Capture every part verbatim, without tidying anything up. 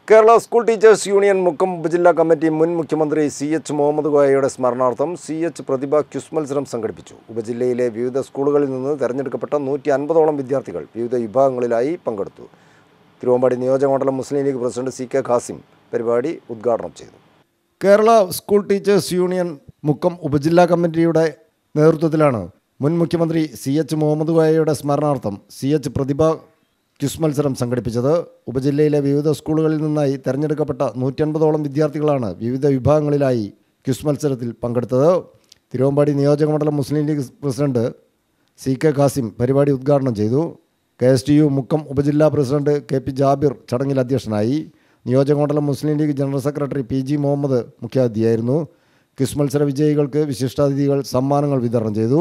Kerala school teachers union Mukkam ഉപജില്ലാ committee മുൻ മുഖ്യമന്ത്രി സി എച്ച് മുഹമ്മദ് കോയയുടെ സ്മരണാർത്ഥം സി എച്ച് പ്രതിഭ ക്വിസ് മത്സരം സംഘടിപ്പിച്ചു. ഉപജില്ലയിലെ വിവിധ സ്കൂളുകളിൽ നിന്ന് തെരഞ്ഞെടുക്കപ്പെട്ട നൂറ്റി അൻപതോളം വിദ്യാർത്ഥികൾ വിവിധ വിഭാഗങ്ങളിലായി പങ്കെടുത്തു. തിരുവമ്പാടി നിയോജകമണ്ഡലം Muslim League president C K Khasim പരിപാടി ഉദ്ഘാടനം ചെയ്തു. Kerala school teachers union Mukkam ഉപജില്ലാ കമ്മിറ്റിയുടെ നേതൃത്വത്തിലാണ് മുൻ മുഖ്യമന്ത്രി സി എച്ച് മുഹമ്മദ് കോയയുടെ സ്മരണാർത്ഥം സി എച്ച് പ്രതിഭ ക്വിസ് മത്സരം സംഘടിപ്പിച്ചത്. ഉപജില്ലയിലെ വിവിധ സ്കൂളുകളിൽ നിന്നായി തെരഞ്ഞെടുക്കപ്പെട്ട നൂറ്റി അൻപതോളം വിദ്യാർത്ഥികളാണ് വിവിധ വിഭാഗങ്ങളിലായി ക്വിസ് മത്സരത്തിൽ പങ്കെടുത്തത്. തിരുവമ്പാടി നിയോജകമണ്ഡലം Muslim League president C K Khasim പരിപാടി ഉദ്ഘാടനം ചെയ്തു. K S T U Mukkam ഉപജില്ലാ പ്രസിഡന്റ് കെ പി ജാബിർ ചടങ്ങിൽ അധ്യക്ഷനായി. നിയോജകമണ്ഡലം Muslim League general secretary P G Muhammad മുഖ്യാതിഥിയായിരുന്നു. ക്വിസ് മത്സര വിജയികൾക്ക് വിശിഷ്ടാതിഥികൾ സമ്മാനങ്ങൾ വിതരണം ചെയ്തു.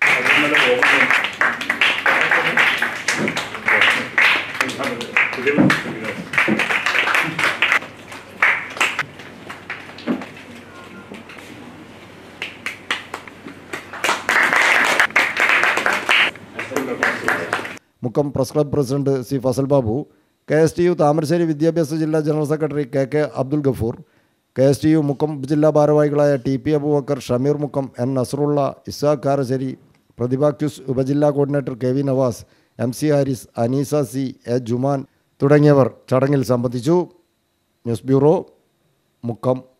Mukkam press club president C Fazal Babu, K S T U Thamarassery വിദ്യാഭ്യാസ ജില്ലാ general secretary K K Abdul Gafoor, K S T U Mukkam ജില്ലാ ഭാരവാഹികളായ T P Abubakar, Shameer Mukkam, N Nasarulla, Isaq Karassery, Prathibha quiz ഉപജില്ലാ coordinator K V Navas, M C Haris, Aneesa C, A Juman തുടങ്ങിയവർ ചടങ്ങിൽ സംബന്ധിച്ചു. News bureau Mukkam.